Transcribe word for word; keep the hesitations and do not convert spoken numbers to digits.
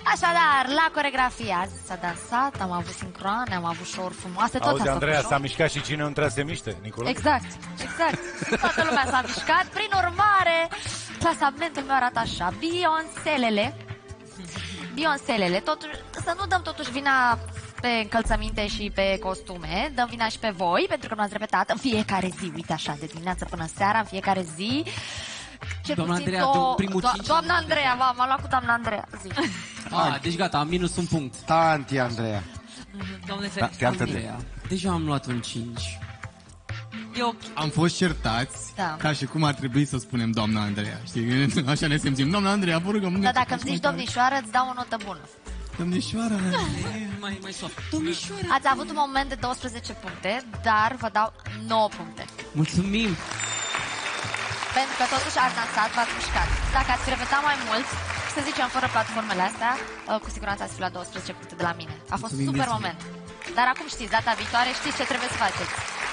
Așadar, la coregrafie azi s-a dansat, am avut sincroane, am avut show-uri frumoase, tot Auzi, s-a Andreea, făcut s-a show. mișcat și cine nu trebuie să se miște, Nicola? Exact, exact. Toată lumea s-a mișcat. Prin urmare, clasamentul meu arată așa. Beyoncé-lele. Beyoncé-lele. Totuși, să nu dăm totuși vina pe încălțăminte și pe costume. Dăm vina și pe voi, pentru că nu ați repetat în fiecare zi. Uite așa, de dimineață până seara, în fiecare zi. Cel Doamna puțin Andreea, două- primul do- cinci Doamna ani. Andreea, va, m-a luat cu doamna Andreea. Zi. Ah, deci gata, am minus un punct. Tanti, Andreea. Doamne Da, ferește. te-am tăcut. Andreea, deja am luat un cinci. E ok. Am fost certați, Da. ca și cum ar trebui să spunem doamna Andreea. Știi, așa ne simțim. Doamna Andreea, vă rugăm. Dar dacă îmi zici domnișoară, îți dau o notă bună. Domnișoara. Mai, mai soft. Domnișoara. Ați avut un moment de douăsprezece puncte, dar vă dau nouă puncte. Mulțumim. Pentru că totuși ați dansat, v-ați mișcat. Dacă ați fi repetat mai mult, să zicem fără platformele astea, cu siguranță ați fi luat douăsprezece puncte de la mine. A fost Mulțumim, super mulțumim. moment. Dar acum știți, data viitoare știți ce trebuie să faceți.